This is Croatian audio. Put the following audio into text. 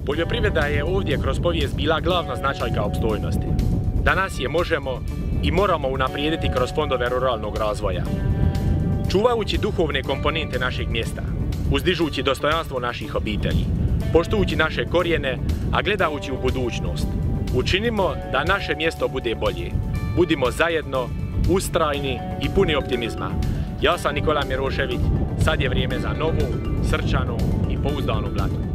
Poljoprivreda je ovdje kroz povijest bila glavna značajka opstojnosti. Danas je možemo i moramo unaprijediti kroz fondove ruralnog razvoja. Čuvajući duhovne komponente našeg mjesta, uzdižući dostojanstvo naših obitelji, poštujući naše korijene, a gledajući u budućnost, učinimo da naše mjesto bude bolje. Budimo zajedno, ustrajni i puni optimizma. Ja sam Nikola Mirošević, sad je vrijeme za novu, srčanu i pouzdanu Blatu.